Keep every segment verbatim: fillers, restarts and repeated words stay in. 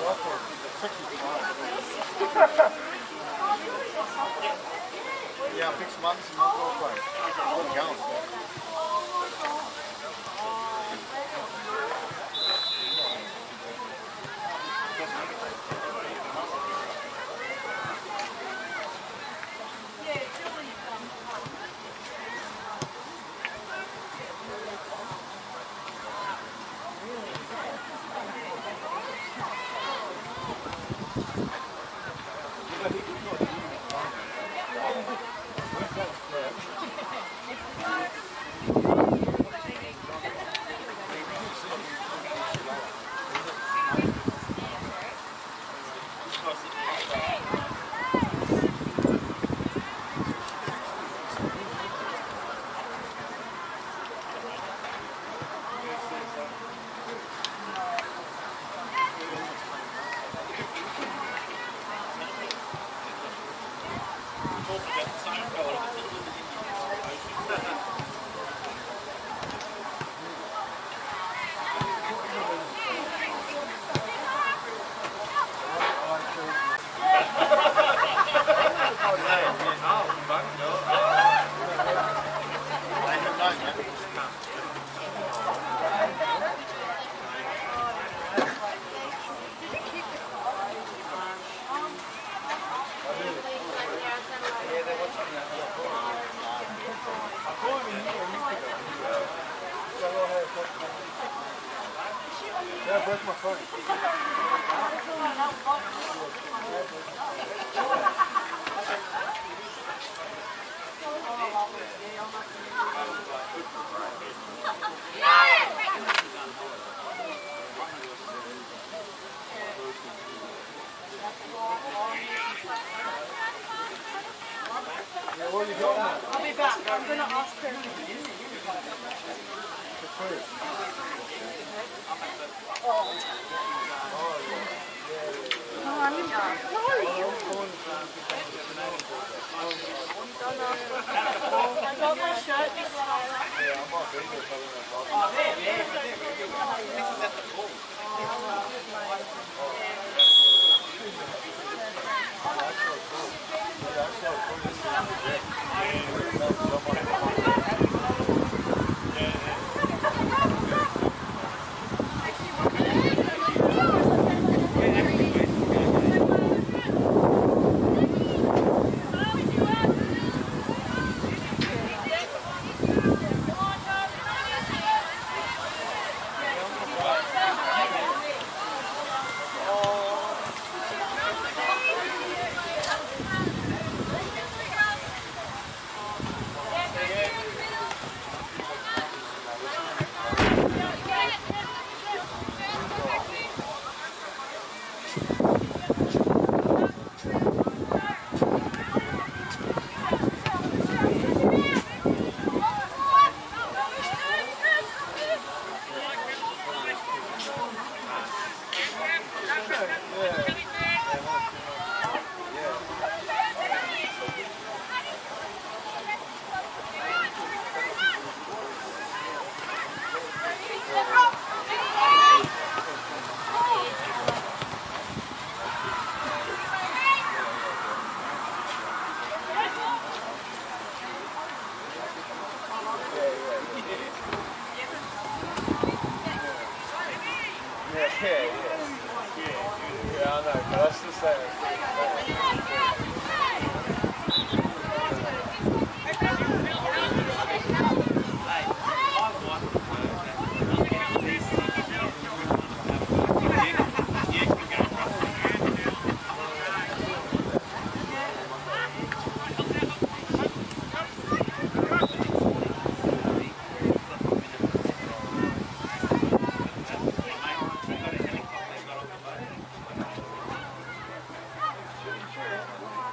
Yeah, fix months and not all price. What counts? Yeah, I broke my phone. Yeah, what are you doing now? I'll be back. I'm going to ask her. The food. Oh. Oh, yeah. Yeah, yeah. No, I'm in How are you? I got my shirt this time. Yeah, I'm not being there telling them about Oh, there, yeah. This is at the pool. That's so cool. That's so cool. Yeah, yeah. Yeah, I know, but that's the same. Sure.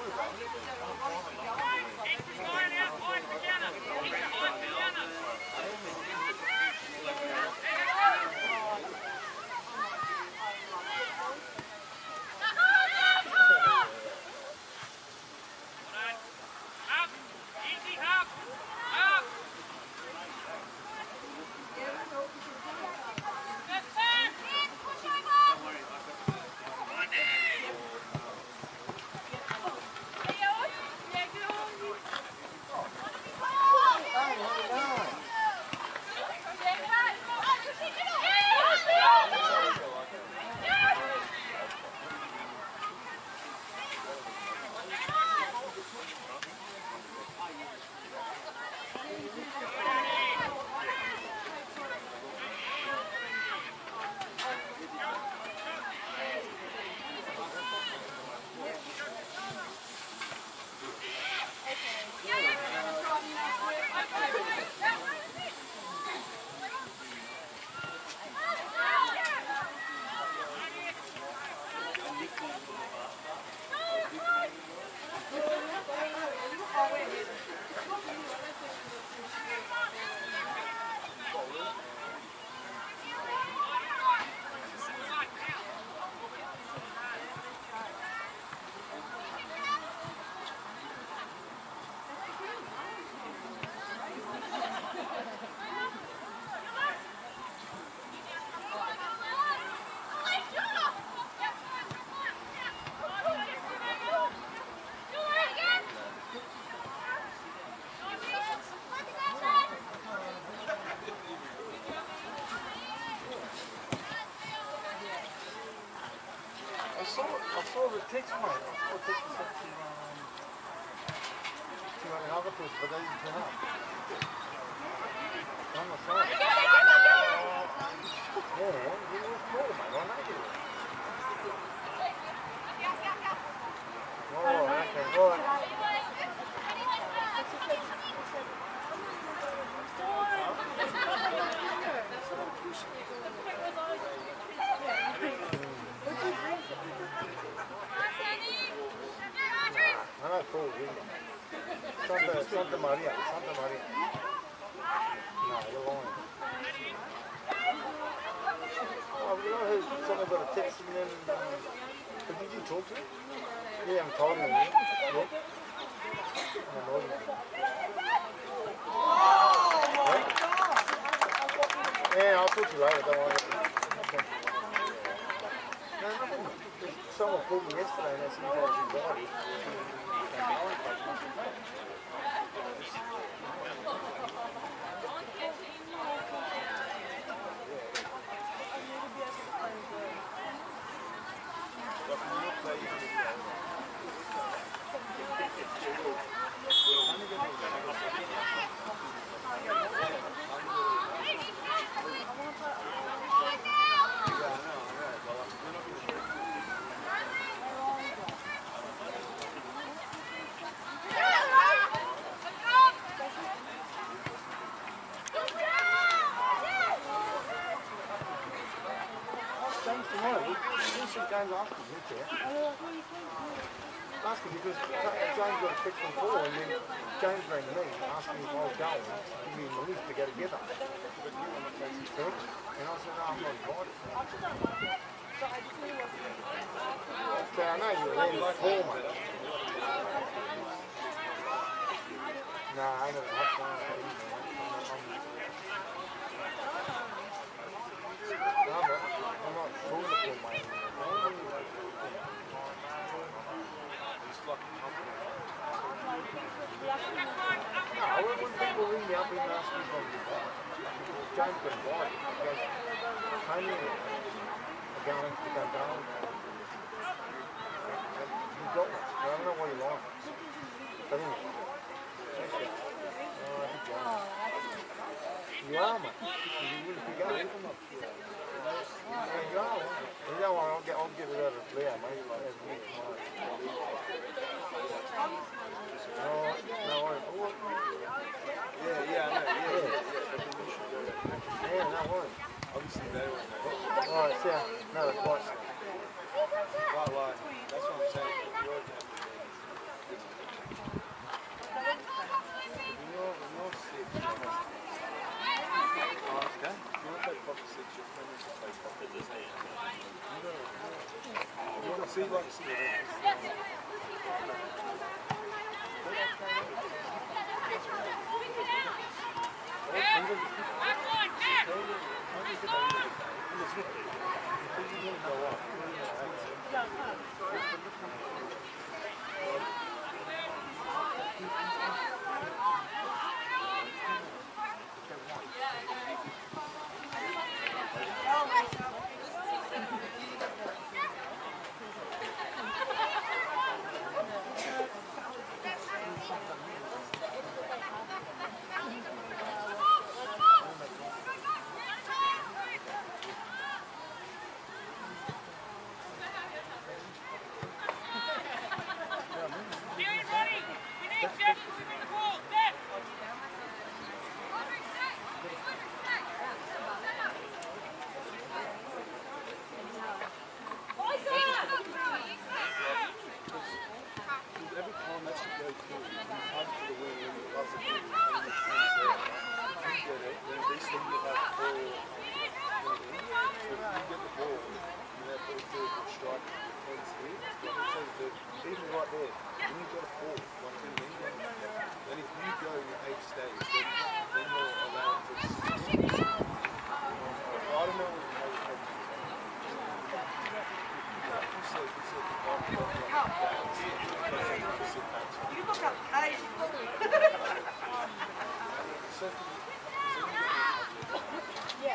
I saw, I saw the text, mate. I saw the text sent to, um, to another person, but they didn't turn up. On the phone. Yeah, he was cool, mate. I know you. Oh, okay, right. I know Paul, Santa, Santa Maria, Santa Maria. No, you're lying. Oh, you know who someone got a text from them? Um, but did you talk to him? You haven't told him yet. Yeah? I know him. Yeah, I'll talk to you later, don't worry. Okay. No, nothing. Someone called me yesterday and they said if I was invited. James asked me, didn't you? Asked me because James got a text from Paul and then James rang me asking me if I was going to give me the list to go together. And I said, no, I'm not invited. So I know you're there with Paul, mate. No, I ain't got a hot phone. No, I'm not. I'm not talking to Paul, mate. No, when people ring me up and ask me if I'm invited, because James got invited, he goes, Tony, I'm going to go down. You got one. I don't know why you like it. But anyway. Oh, I think you are. You are, mate. You wouldn't pick up. Yeah, you are. You know what, I'll get, I'll get it out of Leo, mate. No, no, worries. Yeah, yeah, I know. Yeah, yeah, yeah. Yeah, no worries. Obviously, they were like, Alright, so, no, twice. right, like, that's what I'm saying. play cool. You punch for the win when you pass it in, and the team's there. You get it, then at least when you have four winning, so if you get the ball, you have four third good strike, your ten's here, so that even right there, when you've got a four, like in the England, then if you go and your eight stays, then, then you're allowed for six. I don't know how you take it. You said, you said the ball got like that. You look up high. Yeah.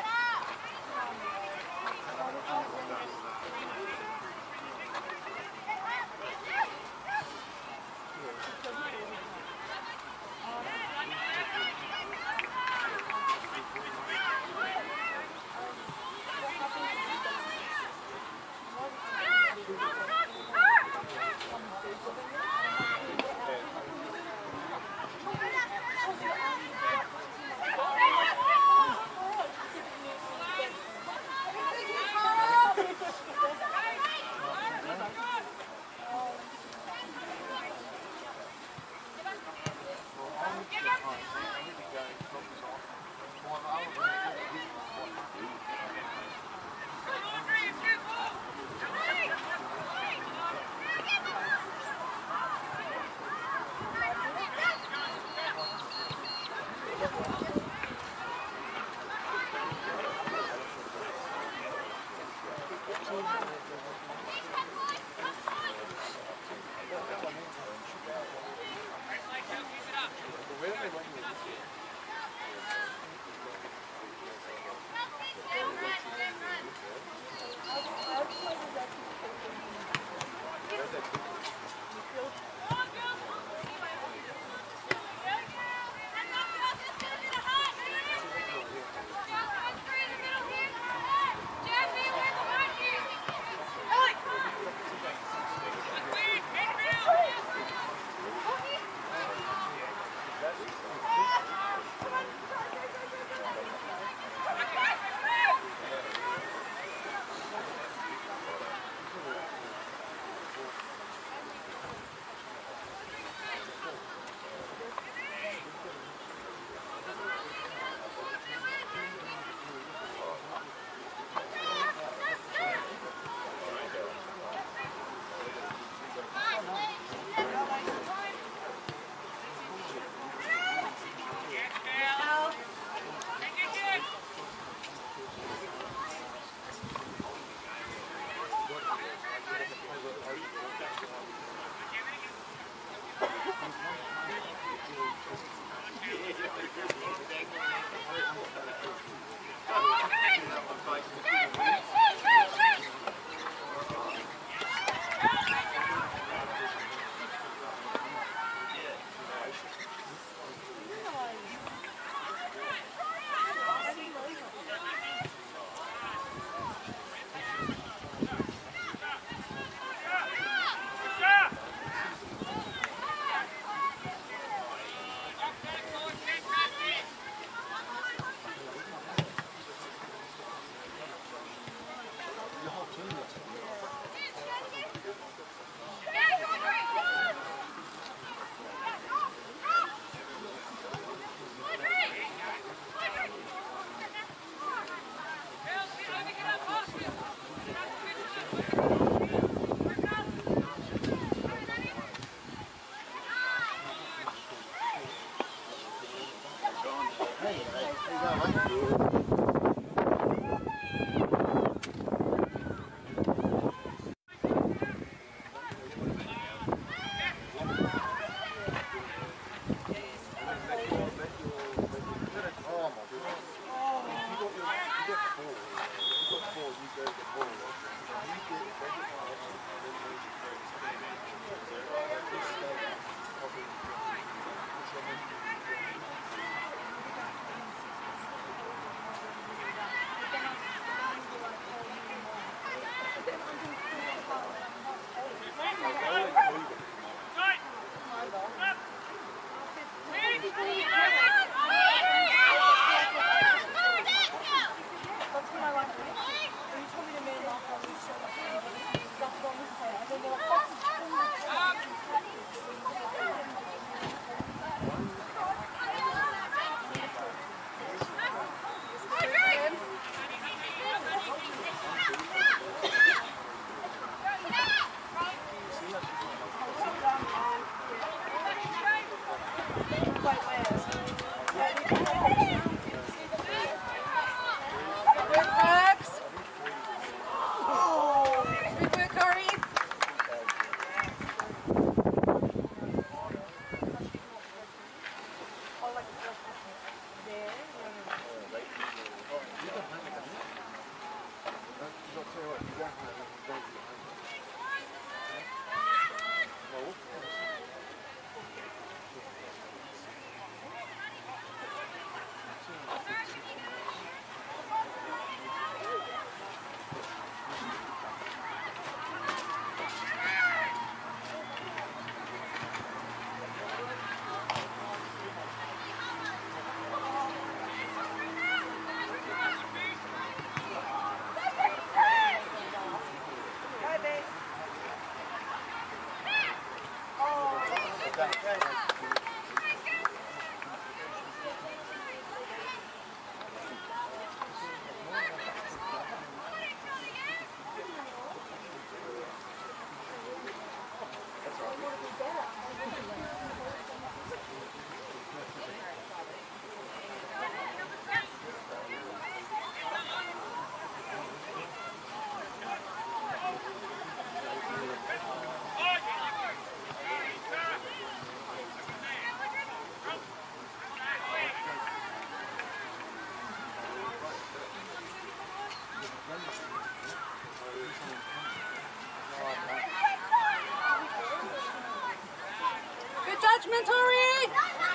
Good judgment, Tori!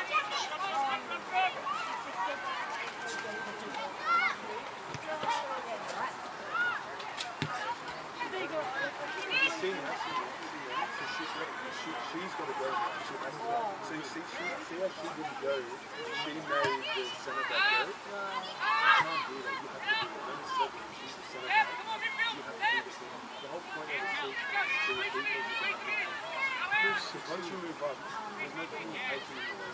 Seen her, so she's got, she, she's got to go now. She has to go. So you see, she, see how she didn't go? She made the centre back go. You can't do that. You have to do it. When it's second, she's the centre back. You have to do the thing. The whole point of it is to repeat what you can do. Once you move up, there's no communication in the way.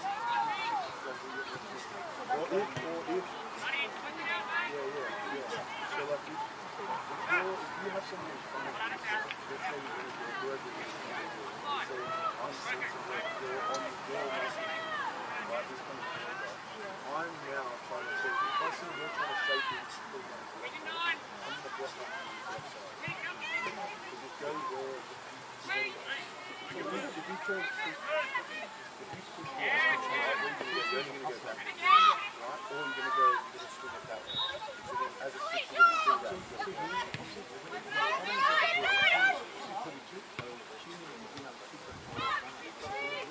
Or if, or if, yeah, yeah, yeah. So like if, if, you're, if you have somebody in front of you, let's say you're going to do a word with you, let's say I'm sensitive, they're on the door, right, this kind of thing. I'm now trying to say, if I see you're trying to shape it, I'm going to block up on the left side. Because it goes there, if you, if you turn, if you push your arm, you're only going to go back, right? Or you're going to go, you're going to swing it that way. So then as a switch, you're going to do that. So he,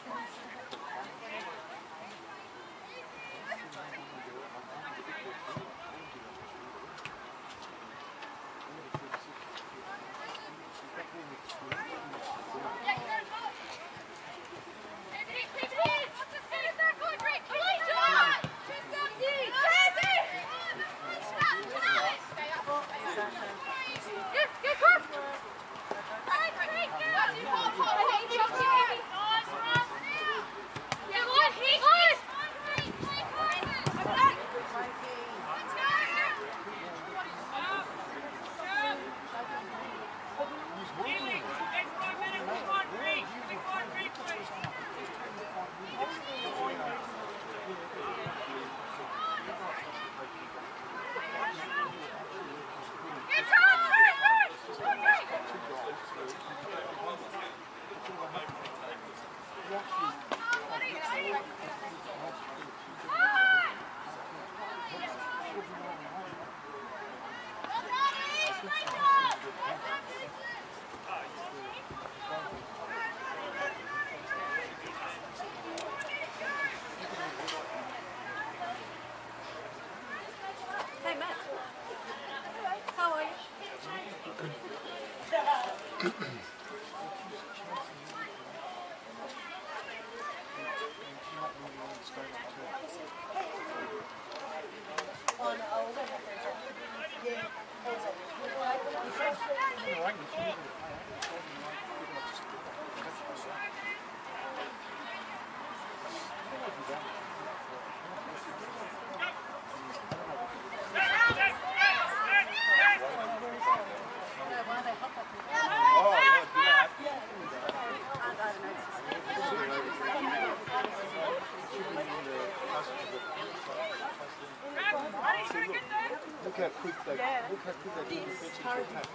Look how quick they, yeah. Look how quick they do the fetching to attack.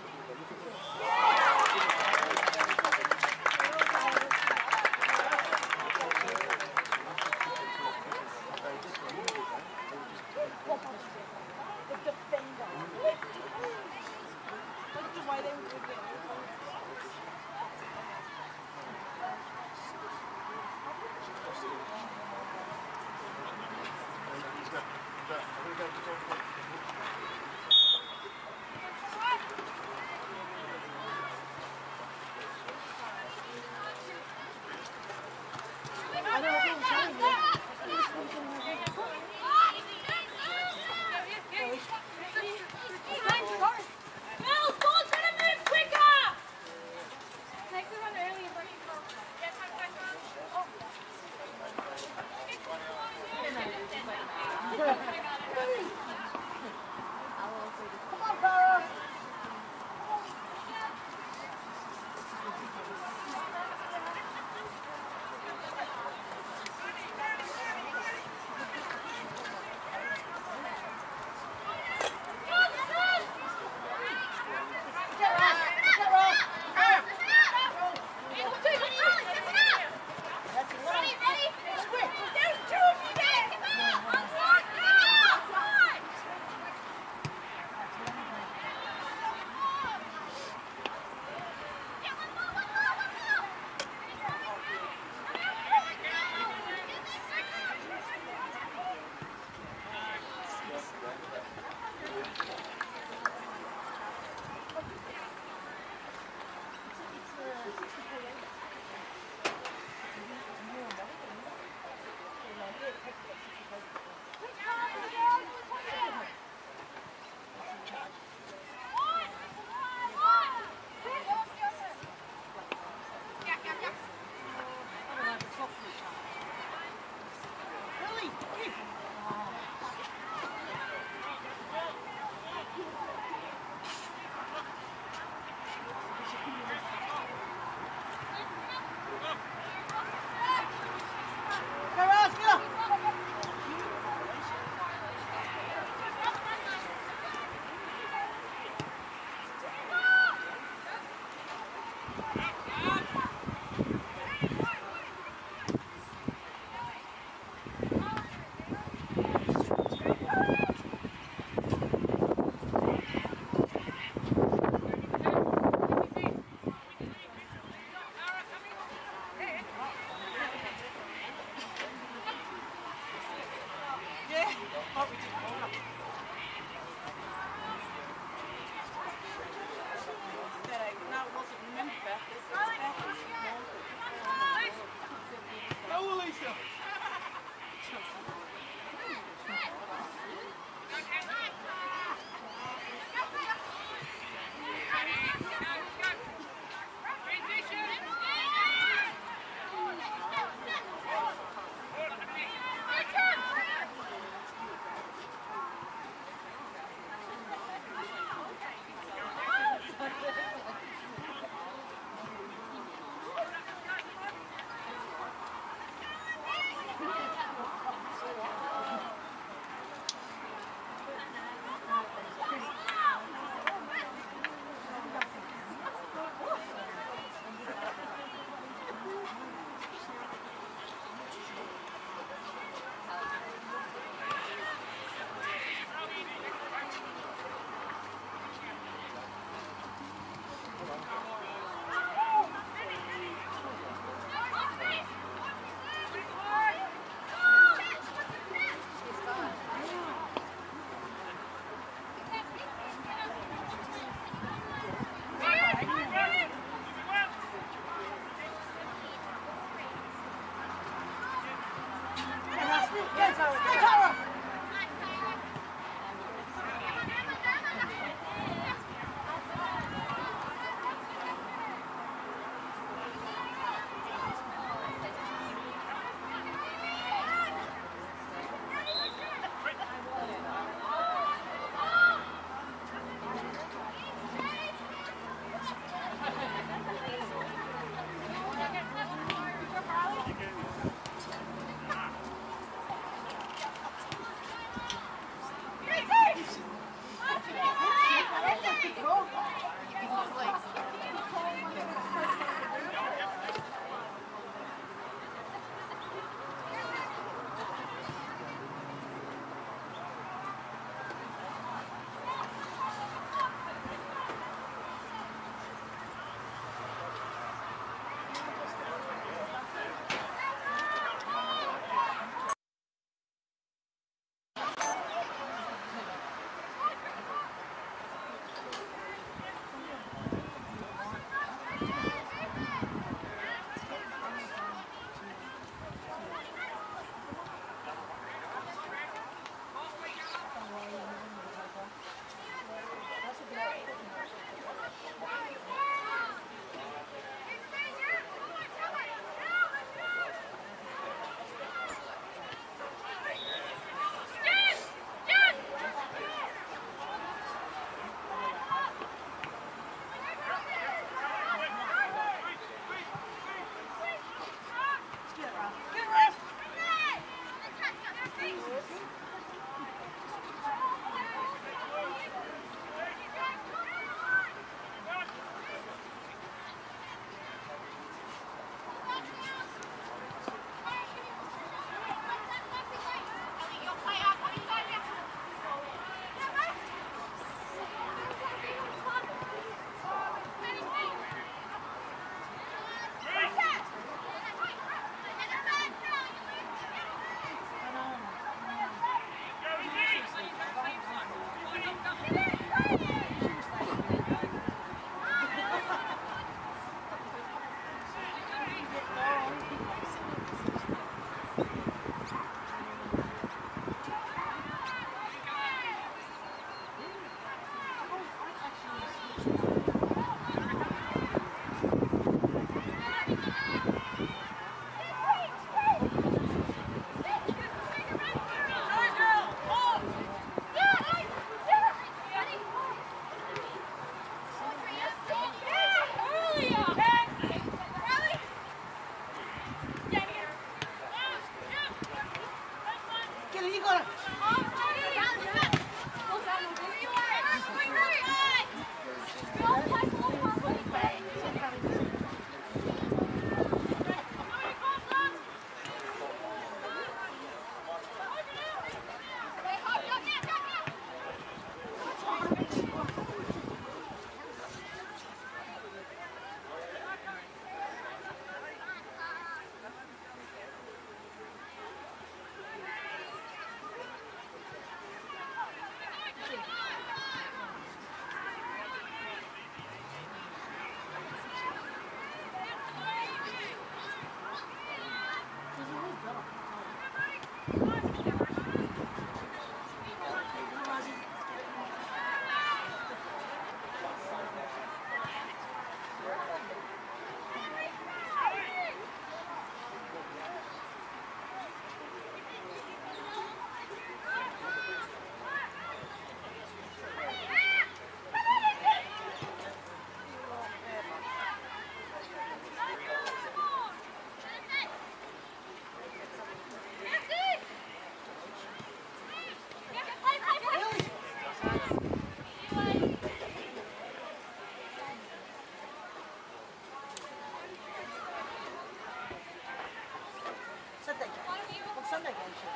Sunday game show.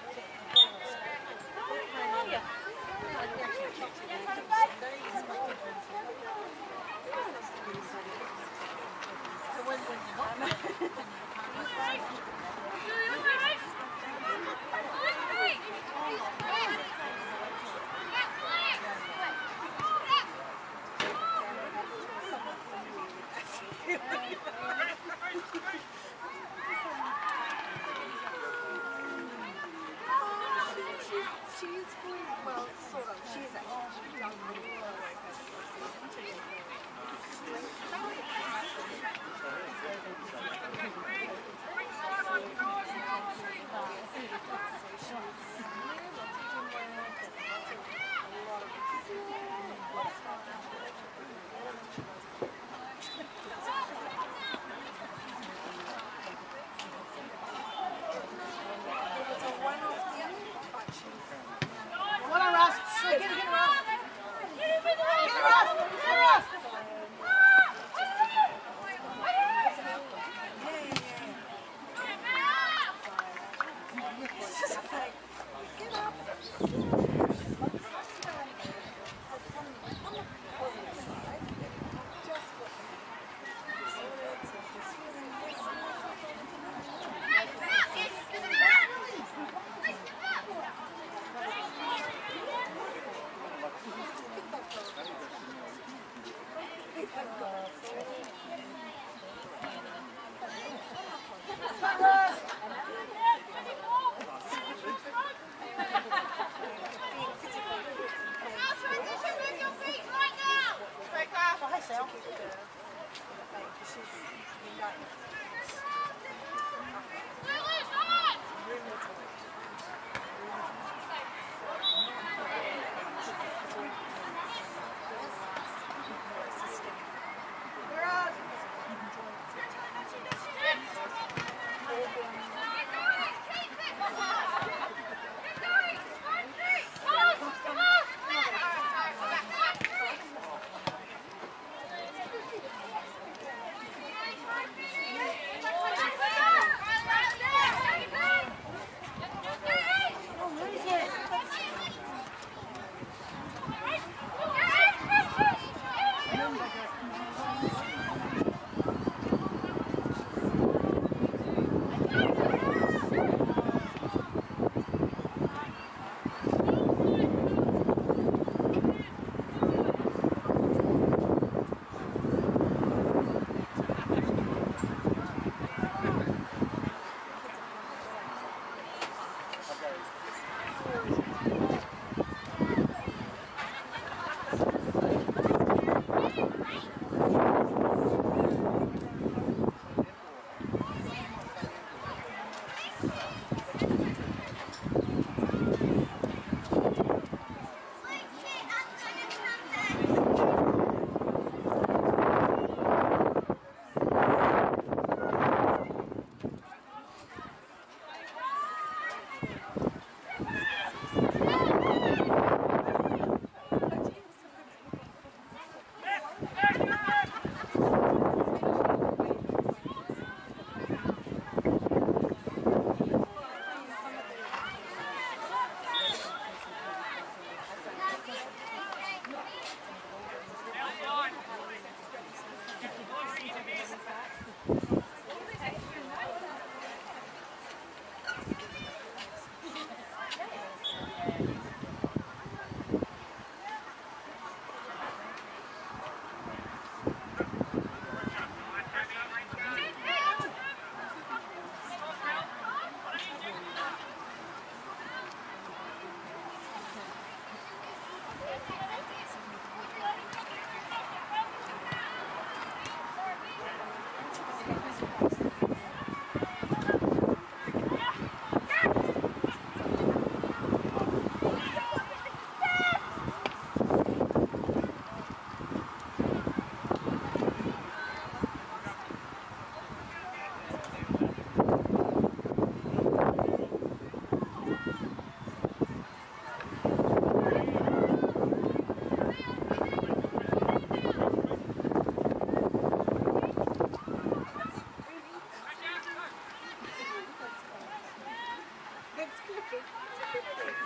She's well, sort of. She's actually done really well.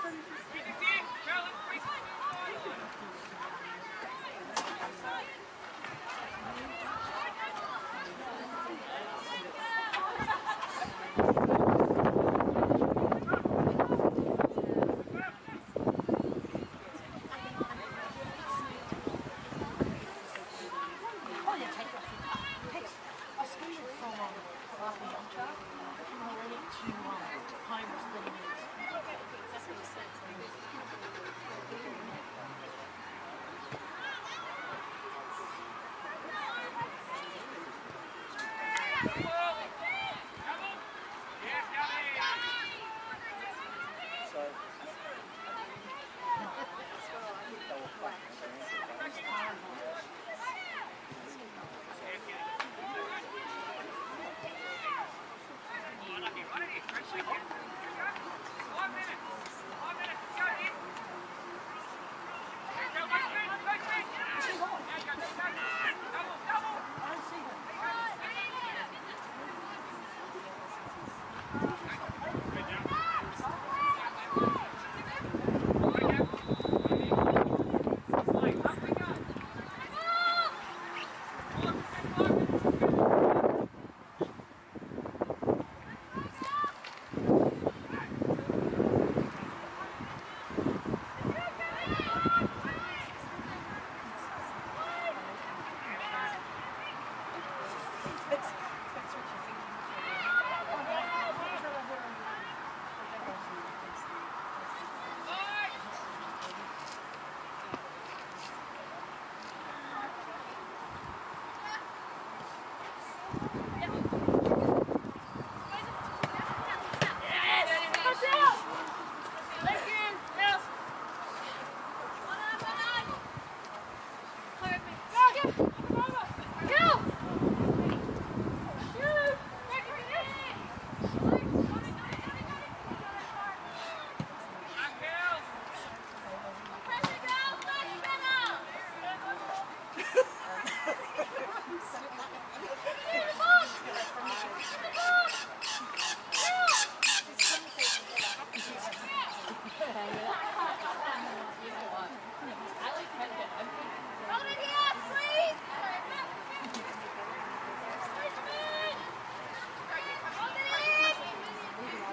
Come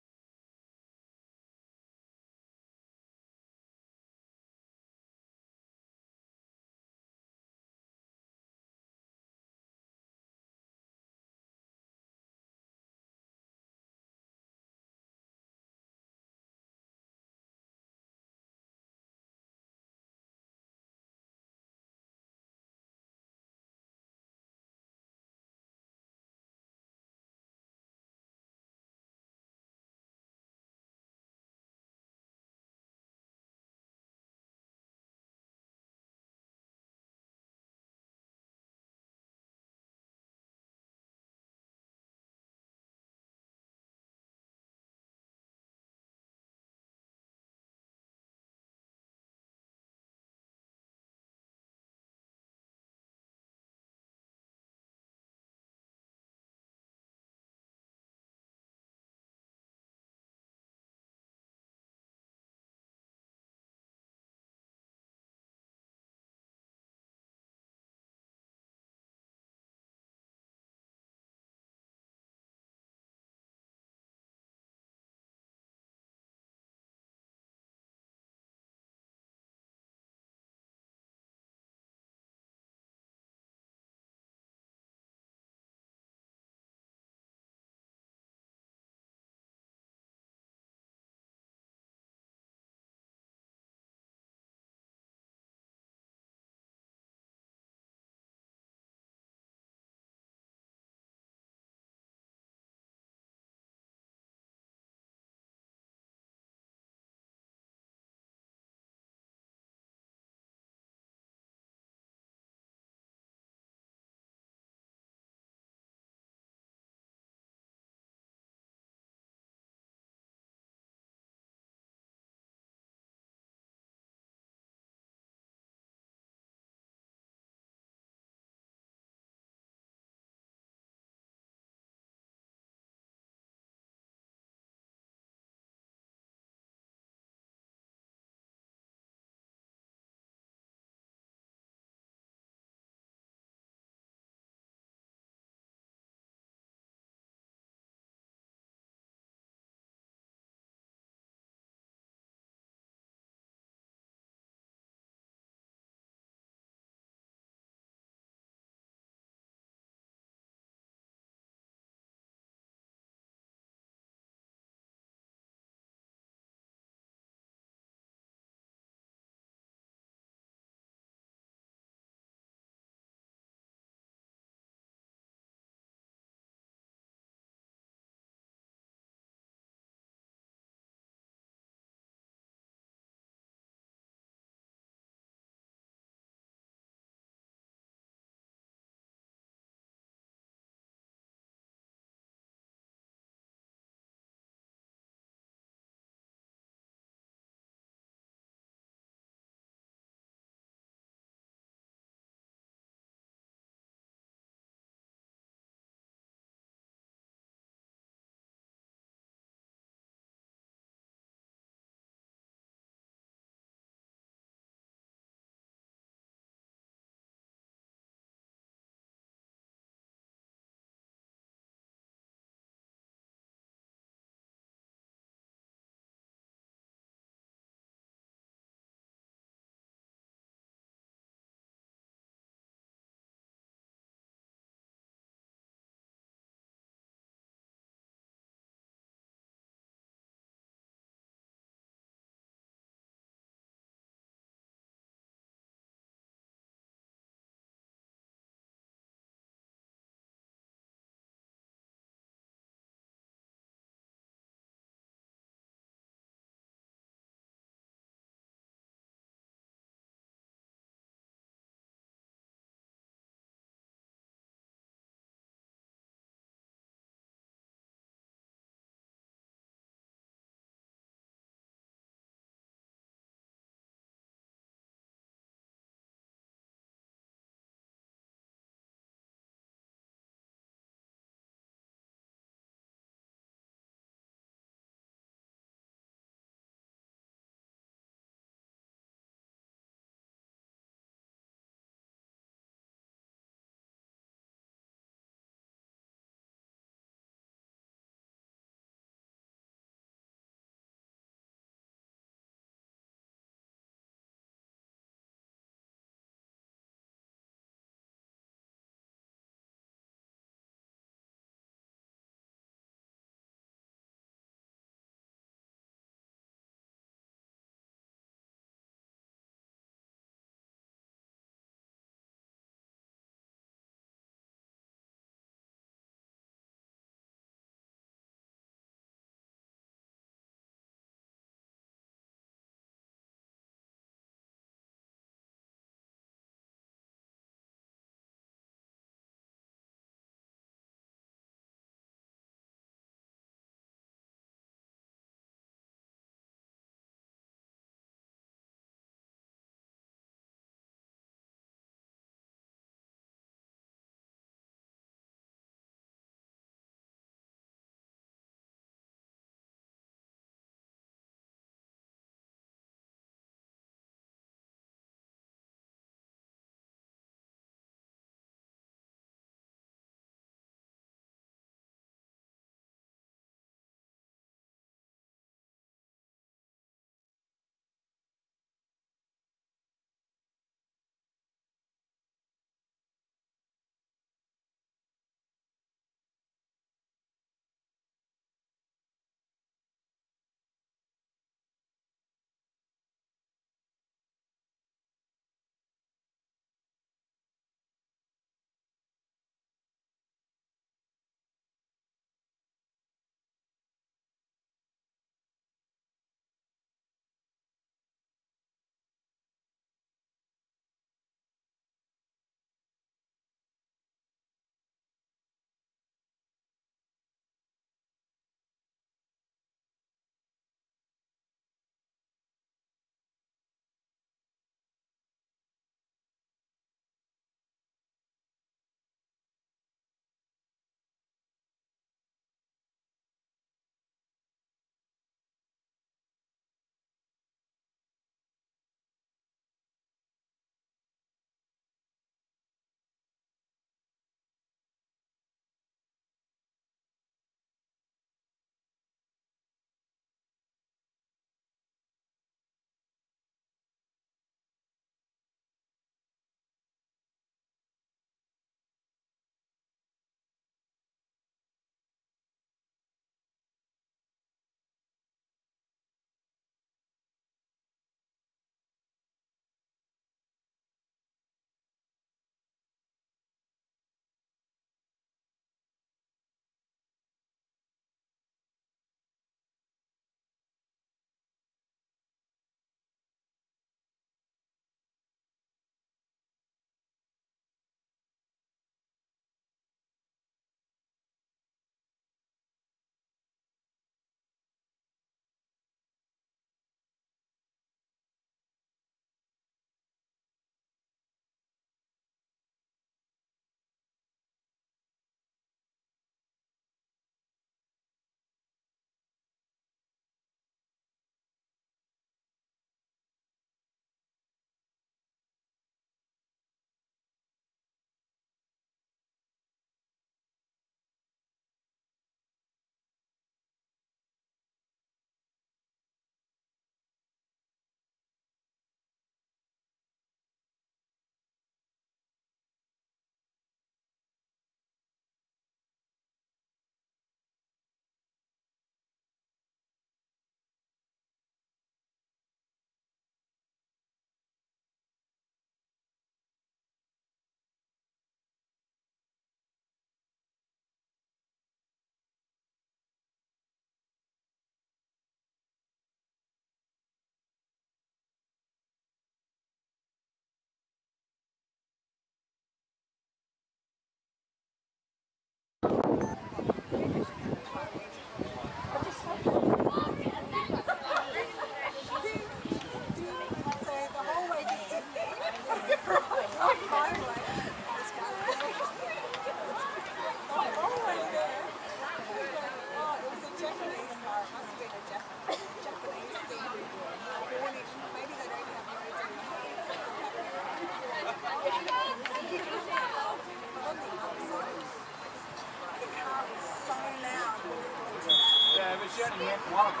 certainly went for one of them.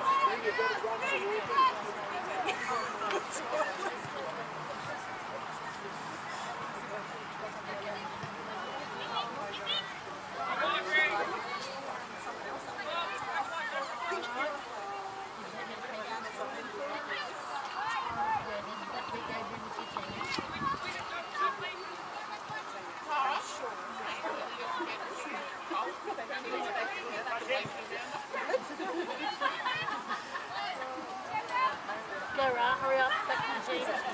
Go, right, hurry up, back to the team.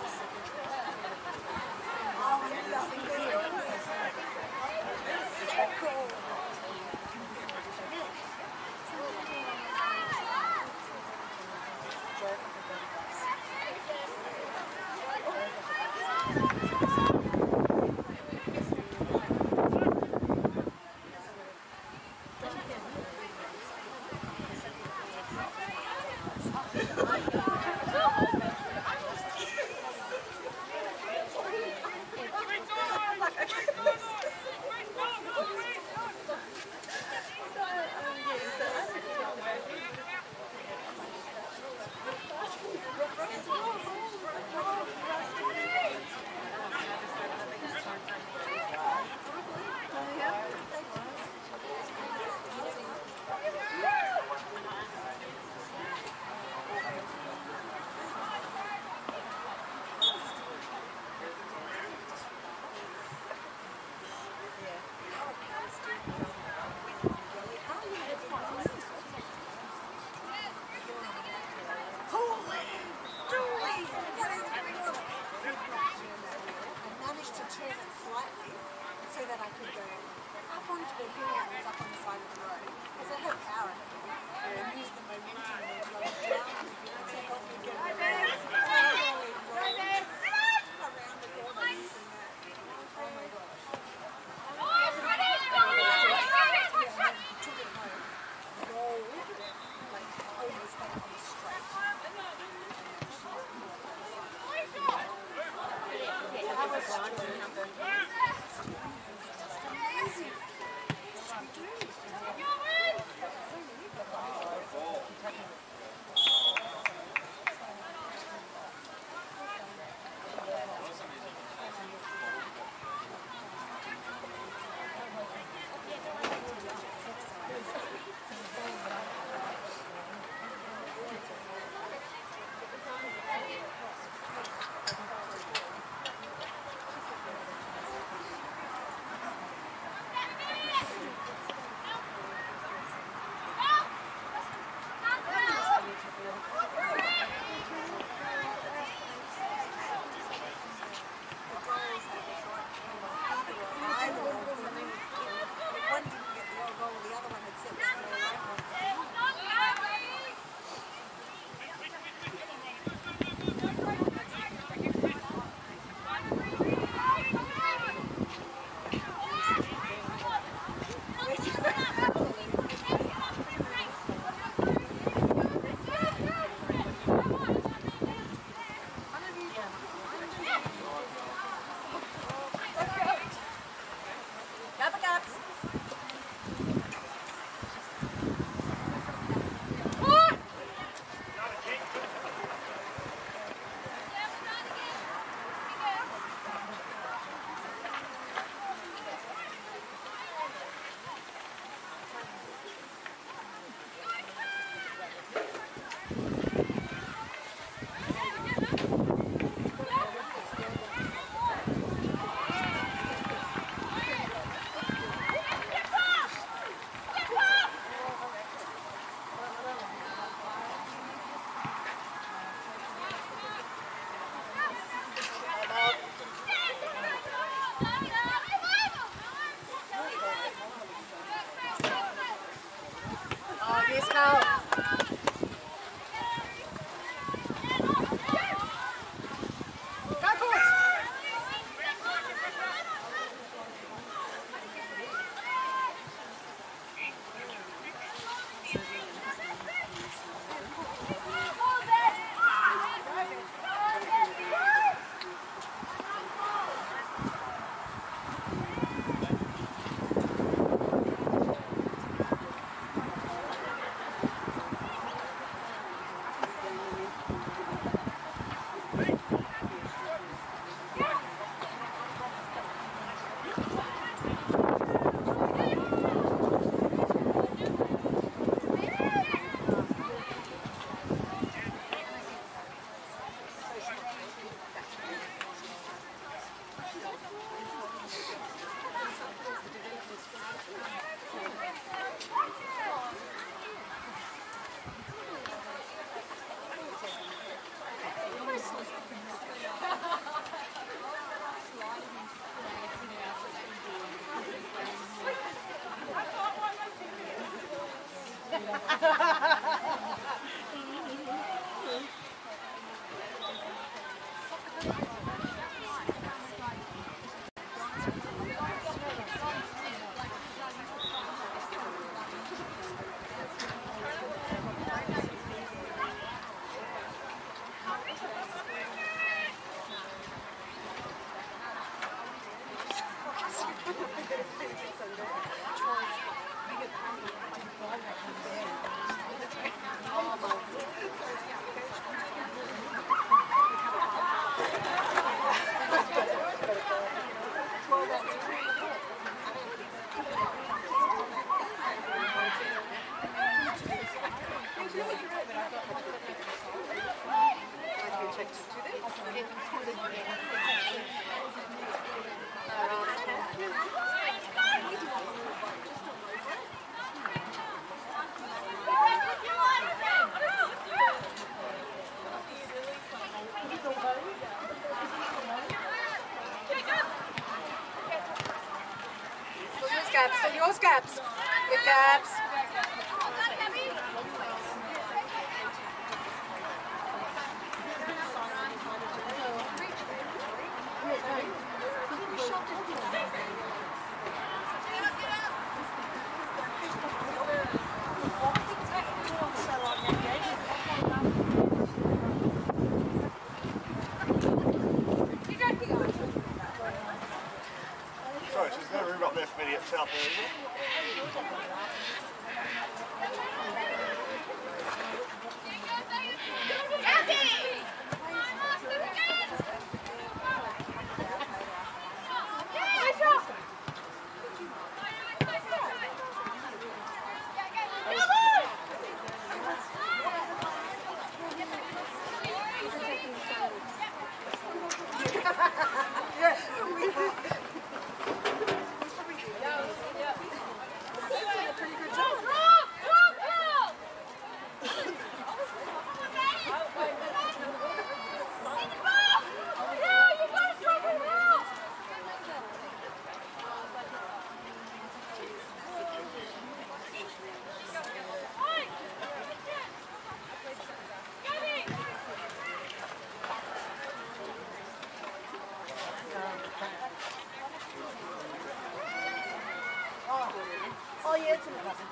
Gaps, so yours gaps. Good gaps. Sorry, so there's no room up there for me to get south there, is there? Oh yeah, it's in the button.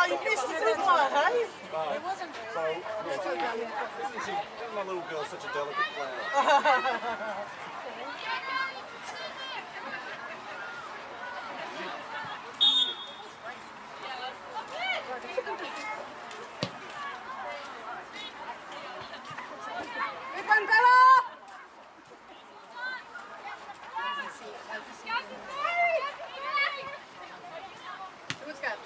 Oh, you missed the good one, hey? But, It wasn't so, really. yeah, see, my little girl's such a delicate flower. Good one, Bella! Who's got?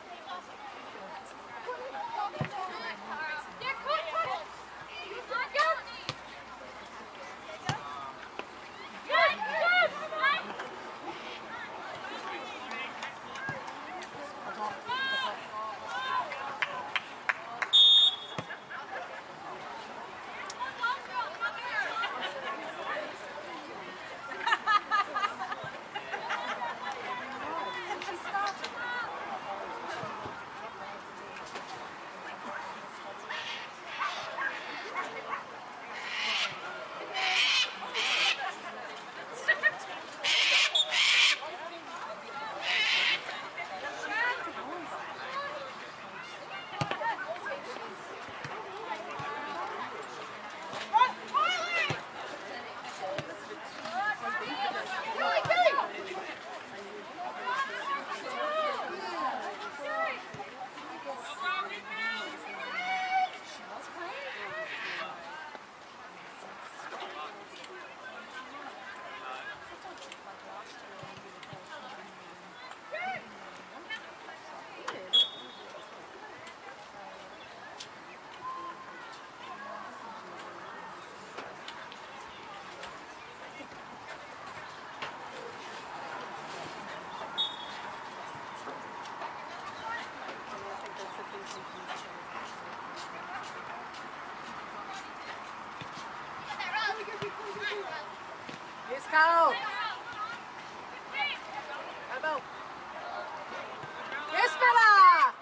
Let's go! Bravo! Yes, Bella!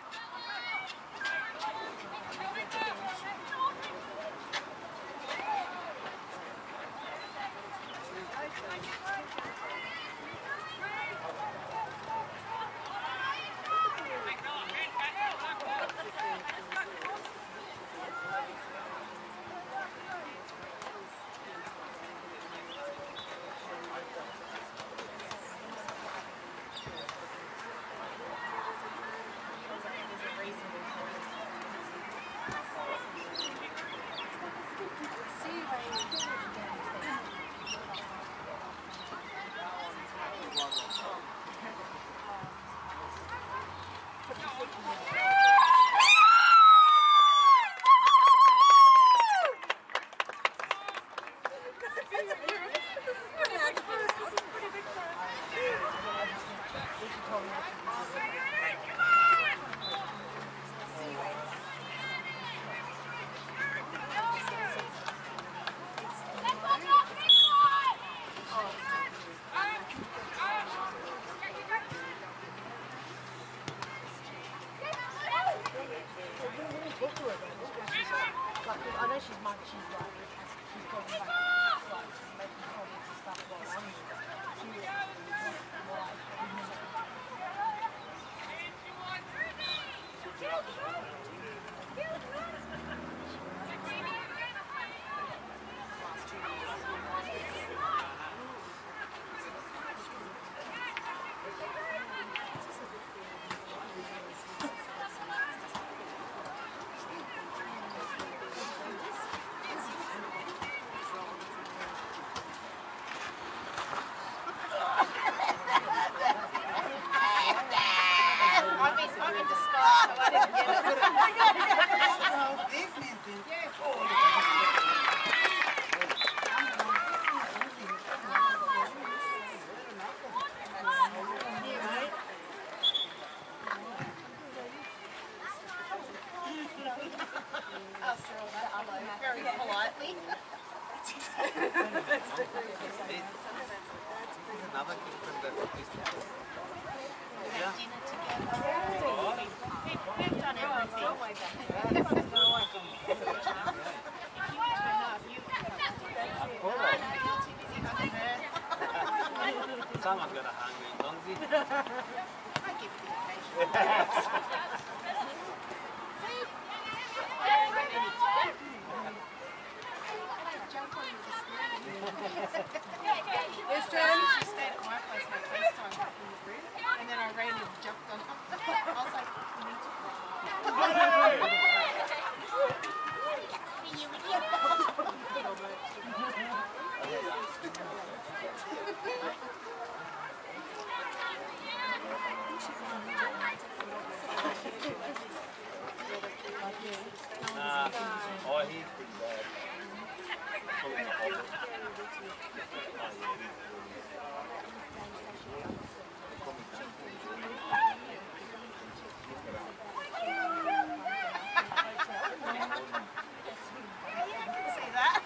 I know she's much, she's like, she's probably like, like making comments and stuff while I'm here. She was Very politely. Another thing from the Yeah. Dinner together. We've done everything. Someone's got a hungry, Longzy. I give it the occasion. This turn, she stayed at my place my first time back from the grid, and then I ran and jumped on her. I was like, you need to Nah, oh, he's pretty bad. see that.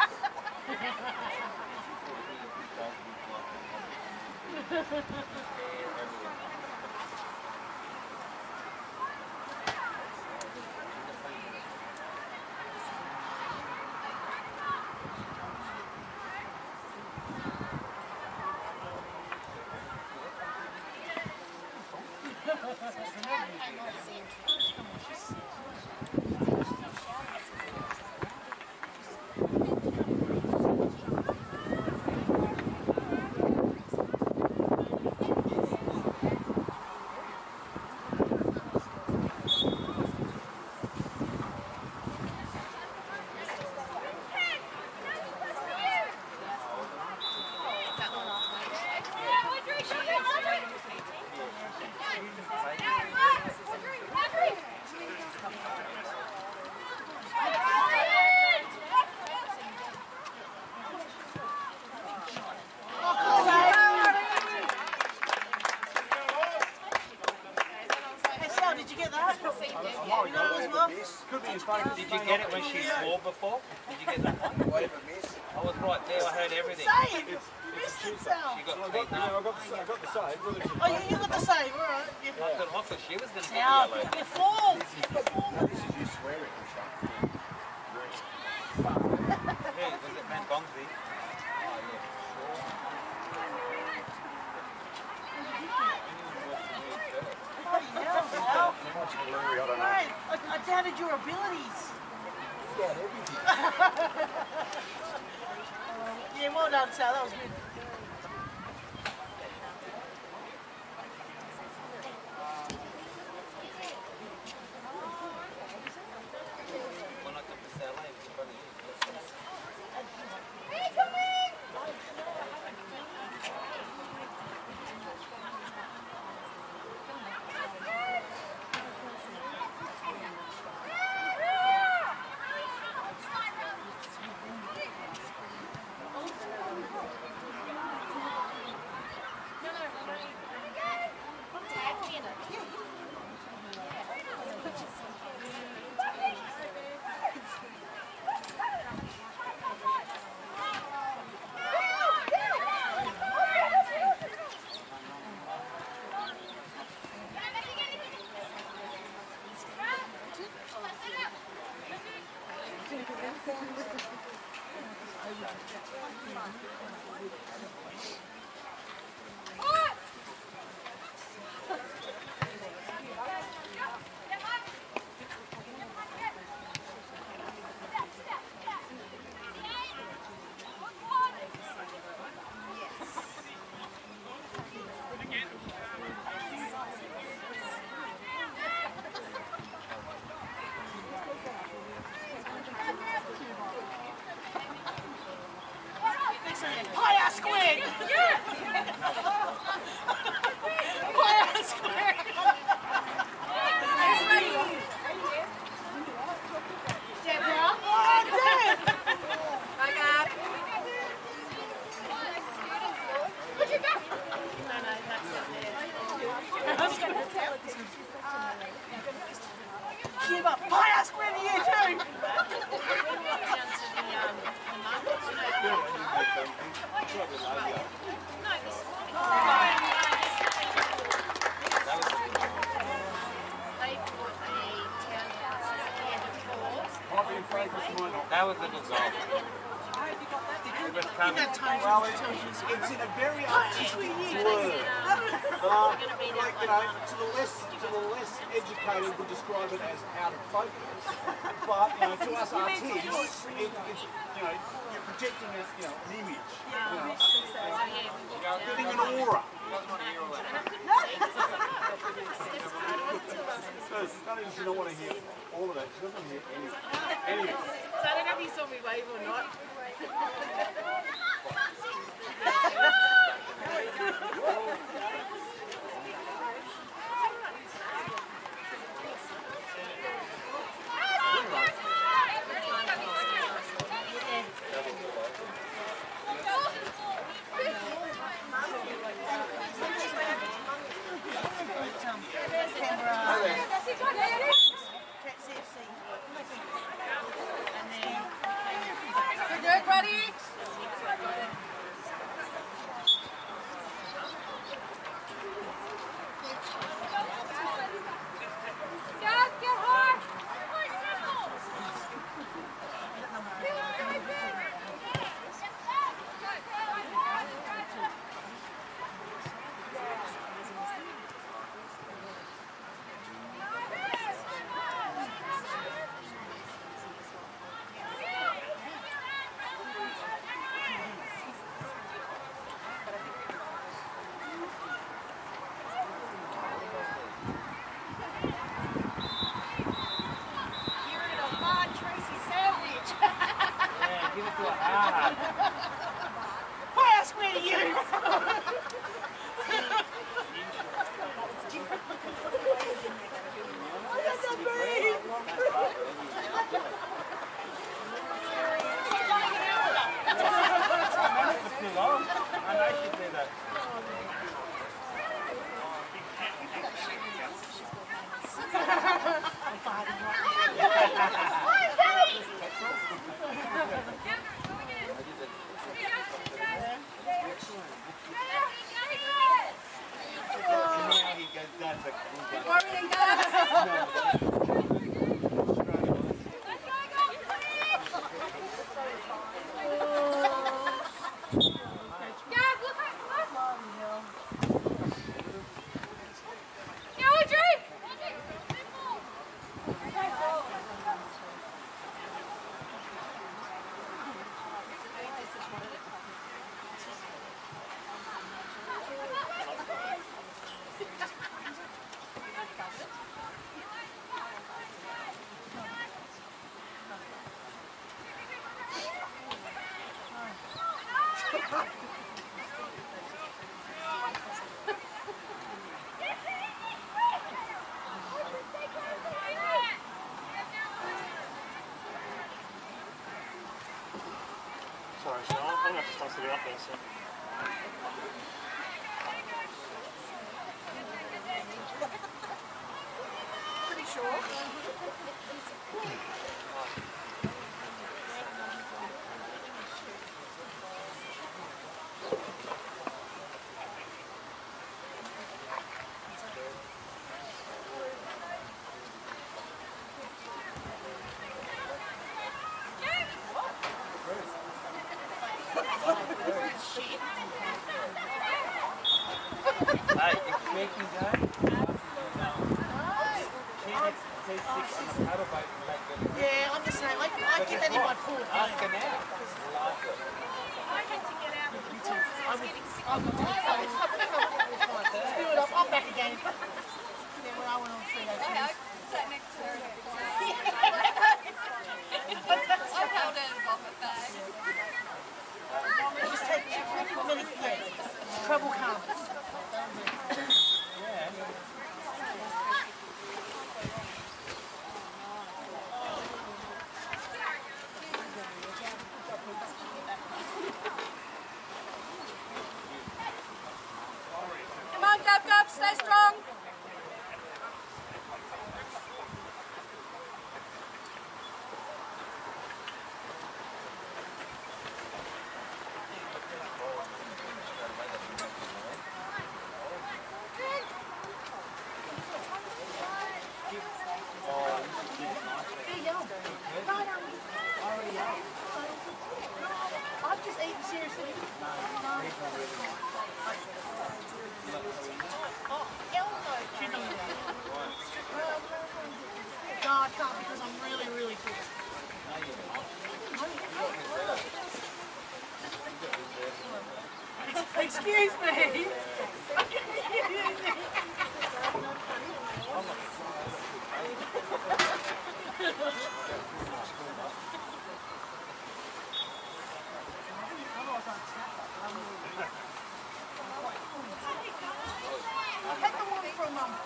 Did you get it when she swore before? Did you get that one? I was right there, I heard everything. Save! Missed himself! She got I got, beaten yeah, I up. got the, I got the save. Whether she- Oh, you, you got the save, alright. I thought, I thought she was going to get Now, yellow. you fall! This is you swearing, Michelle. Hey, was it Mangongzi? Bloody hell, Sal. Much Larry, I don't know. Mate, I, I doubted your abilities. Yeah, everything. Yeah, well done, Sal. That was good. When I come to South Lane, it's funny. Pie squid! Pie squid! Deborah? Oh, Deb! Hi, Gab. Where'd you go? No, no, that's not there. I was going to tell it. Give up. Pie squid to you too! That was a good goal. It was coming. Well, it's, it's in a very artistic word. Um, like, you know, to the less to the less educated would describe it as out of focus. But you know, to us artists, it, it's, you know, you're projecting a, you know, an image. You know, giving an aura. So, not even she don't want to hear all of that. She doesn't want to hear anything. Anyway. So I don't know if you saw me wave or not. Canberra. C O F C. And then. Good work, buddy. Guys, get hard! Why ask me to you? I know she did that. Worrying, guys. Sorry, so I'm going to have to start sitting up there, so. Pretty sure. Hey, it's shaking down. Yeah, I'm just saying, I, I get that in my pool. Ask her now. I had to get out of the pool. I was getting sick. I'm I'm back again. Then when I went on three days. I sat next to her. I held her vomit bag. Just take two minutes, yeah. Trouble comes. Come on, Gov Gov, stay strong. I've just eaten seriously. Oh, yeah. Excuse me. Take the one from um.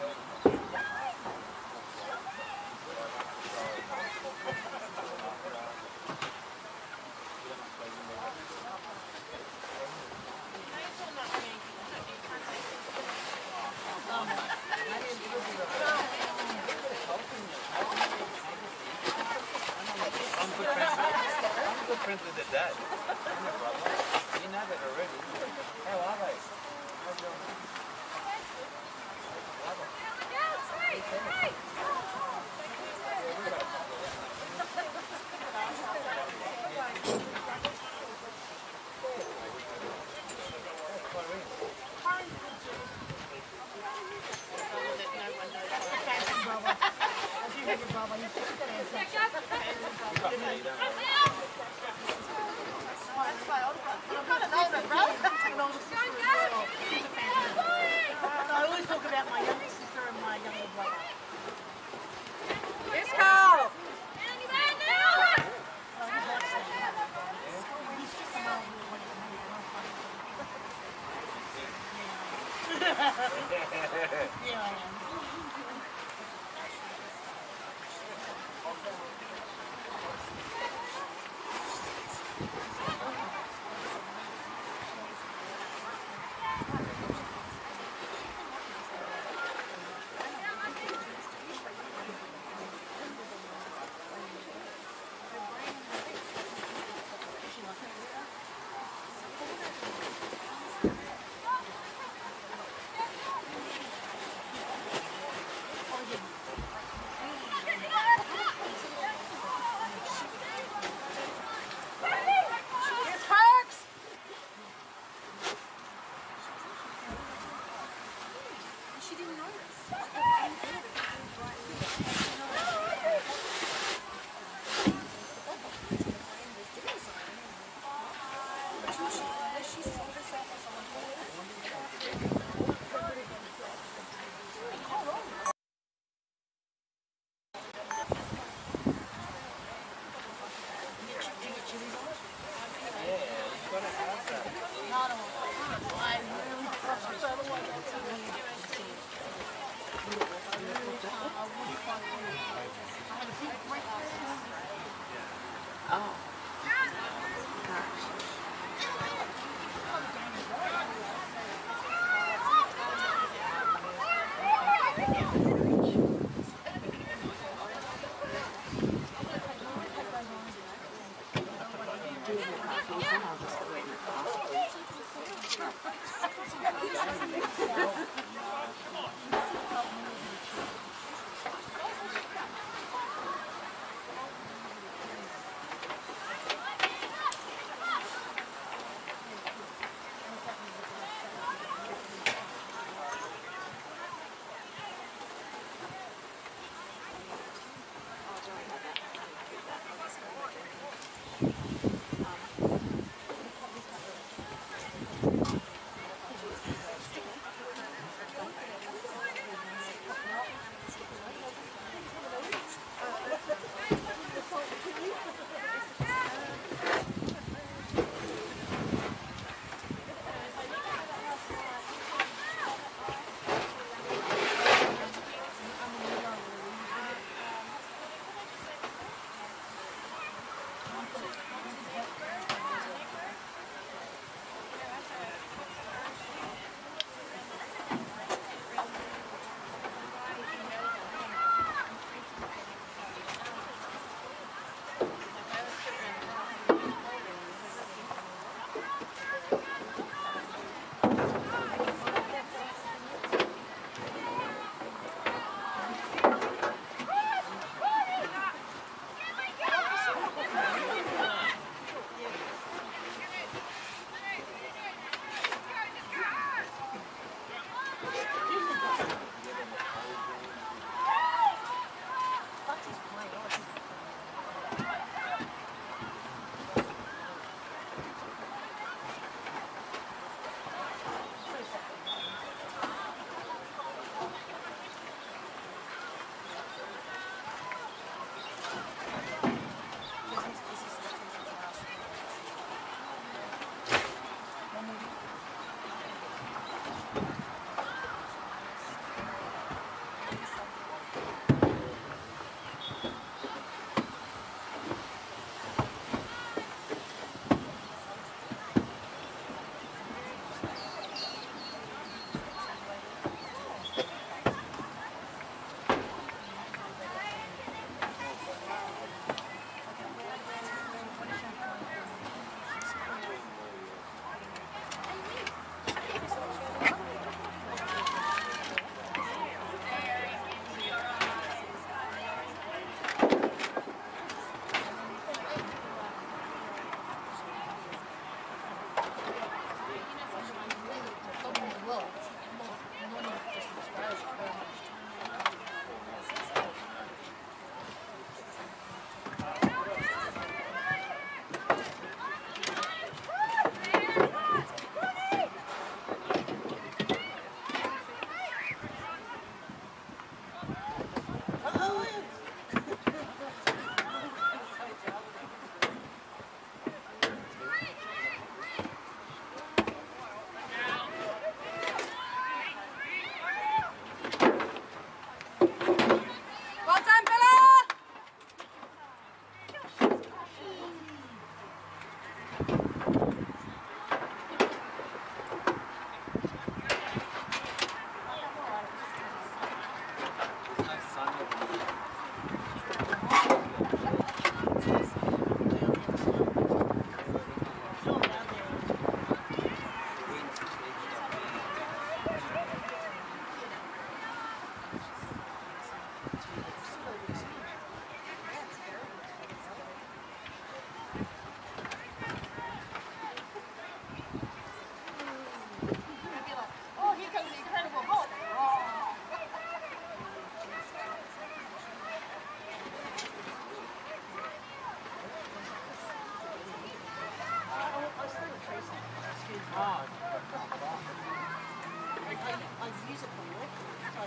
I'm good friends with, I'm good friends with their dad. I'm a brother. You know that already. How are they? How's your I always talk about my younger sister and my younger brother. Here's Carl. Yeah, I am. Here's Parks. She didn't notice.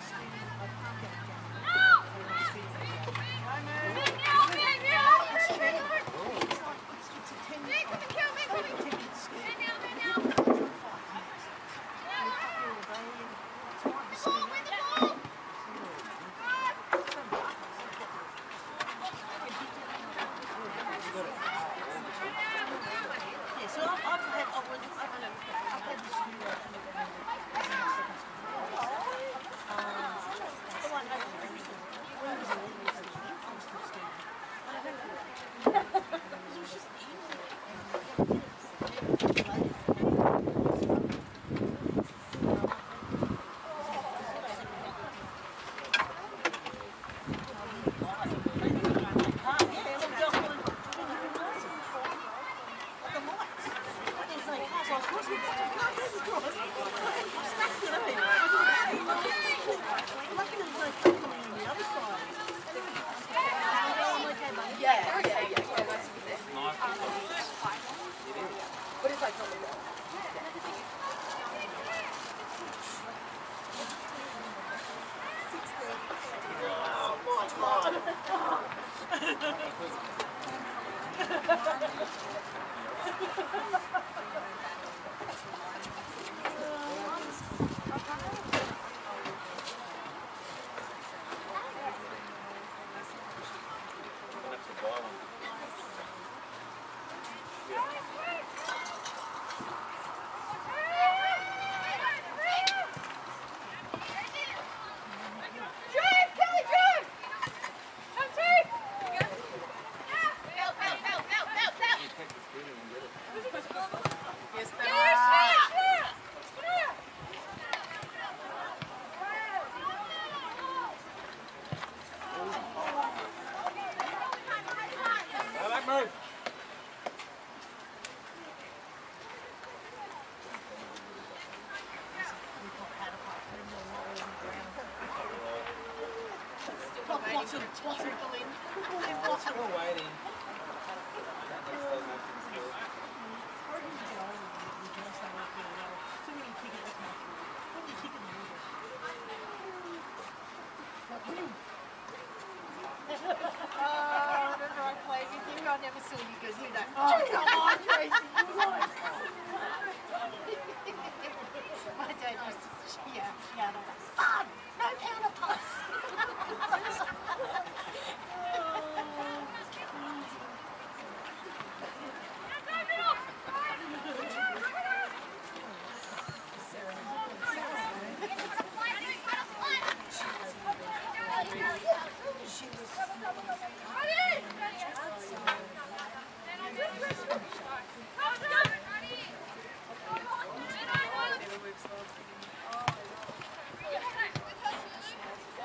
Ready?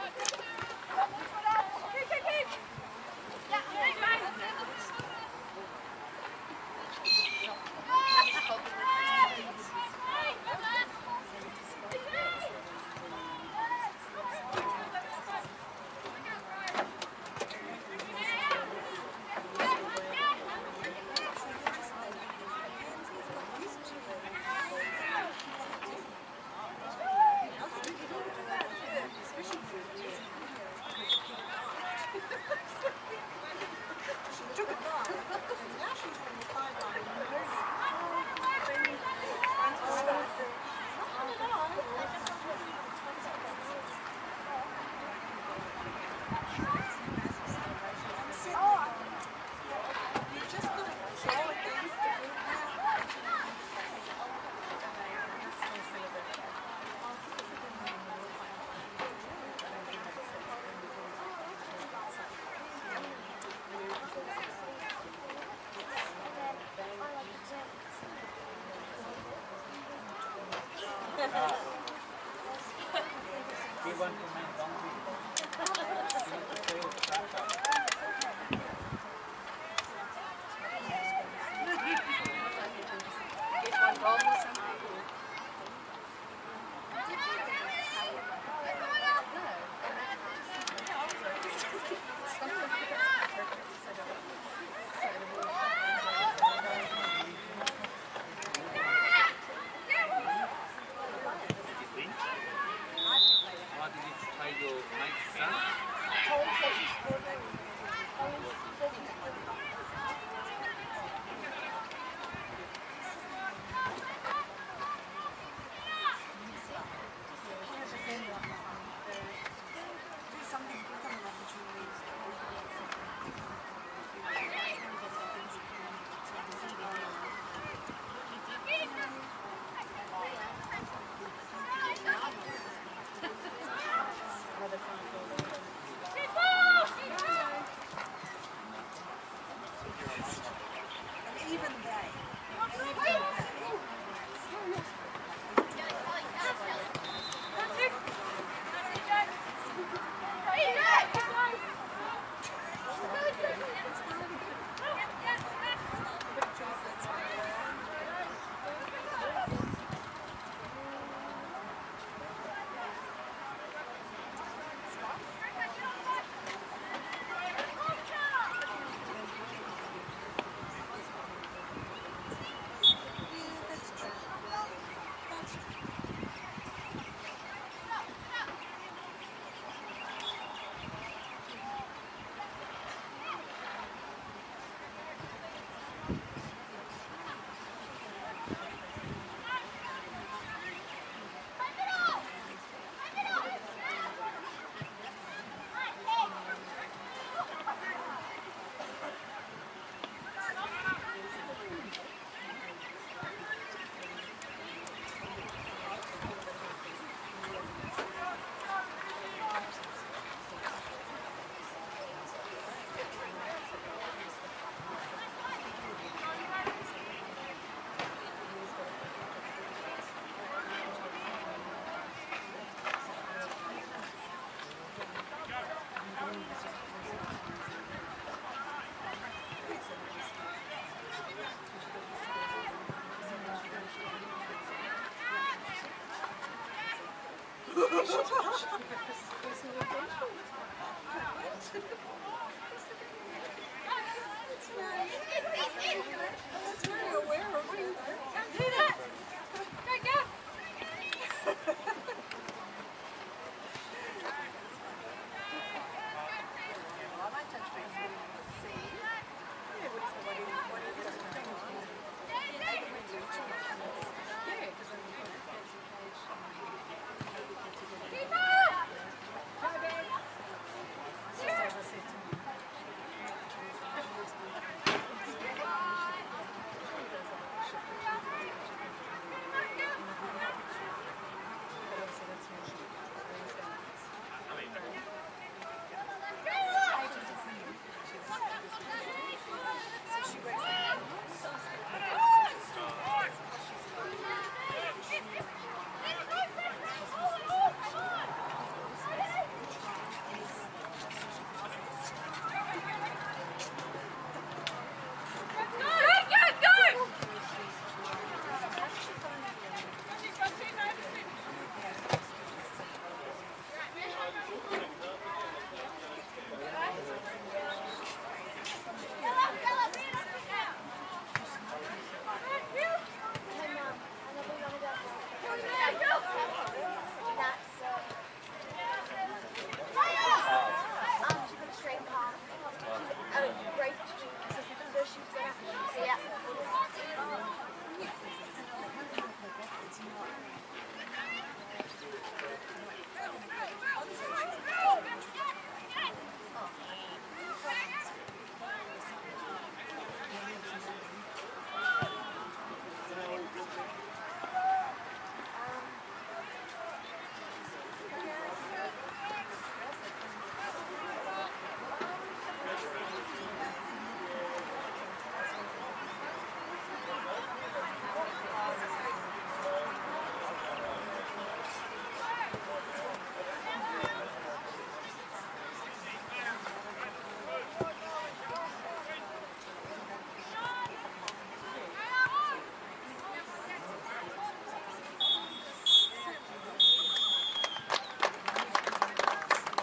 And even they, even they.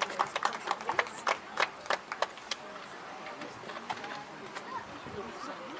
Sorry.